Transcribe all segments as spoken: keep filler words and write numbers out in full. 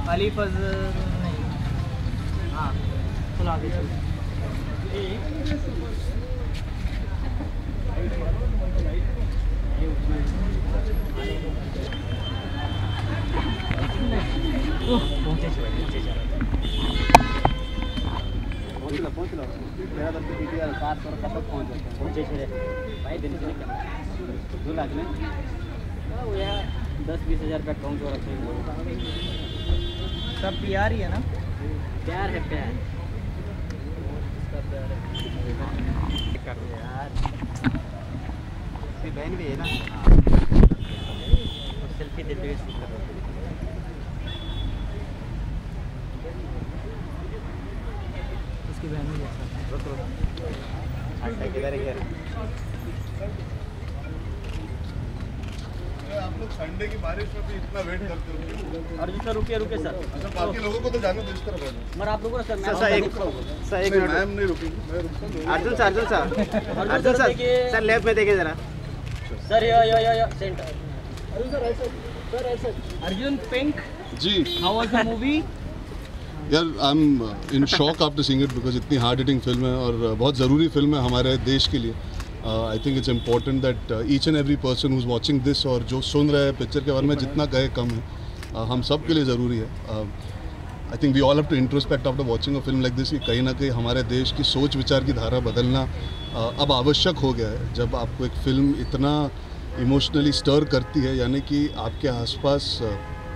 अली फजल नहीं, हाँ चलो आगे चलो। पहुँचे पहुँचे पहुँच लो पहुँच लो तेरा दस दीदी सात सौ कब तक पहुँच जाते हैं पहुँचे छे भाई दिन से क्या दो लाख में वो यार दस बीस हज़ार रुपया कम तो रखे सब प्यार ही है ना, प्यार है प्यार इसका प्यार है कर यार इसकी बहन भी है ना सेल्फी देते हुए शूट कर रहे उसकी बहन भी है। रुक रुक अच्छा किधर है यार आप लोग संडे की बारिश में भी इतना वेट करते हो? अर्जुन सर रुकिए रुकिए सर, अच्छा बाकी लोगों को तो जाने दो इस तरफ आ जाओ। मगर आप लोगों को सर मैं सर एक सर एक मिनट मैम नहीं रुकेगी, मैं रुकता हूँ। Arjun sir Arjun sir Arjun sir sir left में देखिए जरा sir yeah yeah yeah yeah centre Arjun sir ऐसे सर ऐसे Arjun Pink ji how was the movie? यार I am in shock after seeing it because इतनी हार्ड हिटिंग फिल्म है और बहुत ज़रूरी फिल्म है हमारे देश के लिए। I think it's important that each and every person who is watching this और जो सुन रहे हैं पिक्चर के बारे में जितना कहे कम है, uh, हम सब के लिए ज़रूरी है। I think we all have to introspect after watching a film like this कि कहीं ना कहीं हमारे देश की सोच विचार की धारा बदलना uh, अब आवश्यक हो गया है। जब आपको एक फ़िल्म इतना इमोशनली स्टर करती है, यानी कि आपके आसपास uh,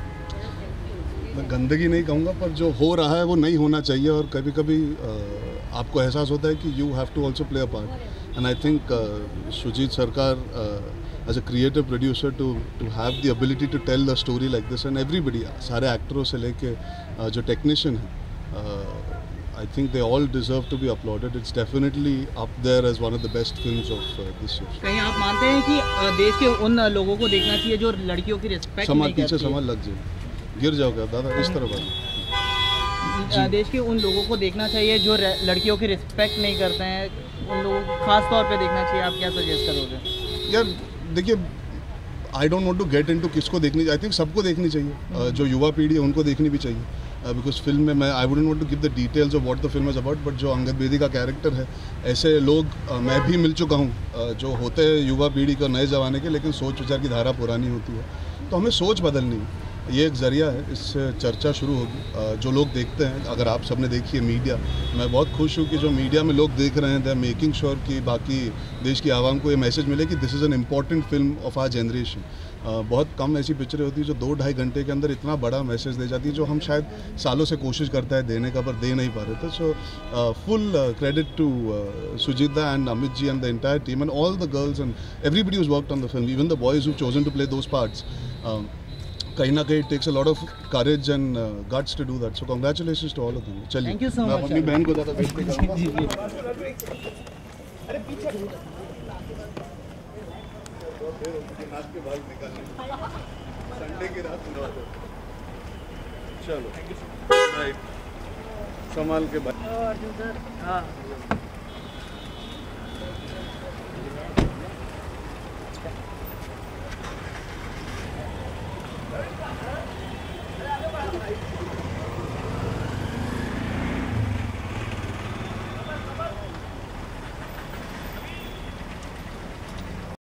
मैं गंदगी नहीं कहूँगा पर जो हो रहा है वो नहीं होना चाहिए और कभी कभी uh, आपको एहसास होता है कि you have to also play a part. And I think Sujit Sarkar as a creative producer to to have the ability to tell the story like this and everybody, सारे एक्टरों से लेके uh, जो टेक्नीशियन है, I think they all deserve to be applauded. It's definitely up there as one of the best films of this year. कहीं आप मानते हैं कि अ, देश के उन लोगों को देखना चाहिए जो लड़कियों की रिस्पेक्ट समाज नहीं पीछे करती समाज लग जाए, गिर जाओगे दादा इस तरफ आ। अ, देश के उन लोगों को देखना चाहिए जो र- लड़कियों की रिस्पेक्ट नहीं करते हैं, उन लोगों को खास तौर पे देखना चाहिए। आप क्या सजेस्ट करोगे? यार देखिए, I don't want to get into किसको देखनी, आई थिंक सबको देखनी चाहिए। uh, जो युवा पीढ़ी है उनको देखनी भी चाहिए बिकॉज uh, फिल्म में मैं I wouldn't want to give the details of what the film is about, but जो अंगद बेदी का कैरेक्टर है, ऐसे लोग uh, मैं भी मिल चुका हूँ uh, जो होते हैं युवा पीढ़ी को नए ज़माने के, लेकिन सोच विचार की धारा पुरानी होती है। तो हमें सोच बदलनी है, ये एक ज़रिया है, इससे चर्चा शुरू होगी। uh, जो लोग देखते हैं, अगर आप सबने देखी है मीडिया, मैं बहुत खुश हूँ कि जो मीडिया में लोग देख रहे हैं दे आर मेकिंग श्योर कि बाकी देश की आवाम को ये मैसेज मिले कि this is an important film of our generation. बहुत कम ऐसी पिक्चरें होती है जो दो ढाई घंटे के अंदर इतना बड़ा मैसेज दे जाती है, जो हम शायद सालों से कोशिश करता है देने का पर दे नहीं पा रहे थे। So full credit to Sujita and Amit ji and the entire team and all the girls and everybody who's worked on the film, even the boys who chosen to play those parts. कहीं ना कहीं it takes a lot of courage and guts to do that, so congratulations to all of them. चलिए, Thank you so मैं much, अपनी sir. बहन को ज़्यादा wait नहीं करूँगा। जी जी नाच के भाग निकालने संडे की रात सुना दो। चलो राइट, संभाल के भाई। अर्जुन सर हाँ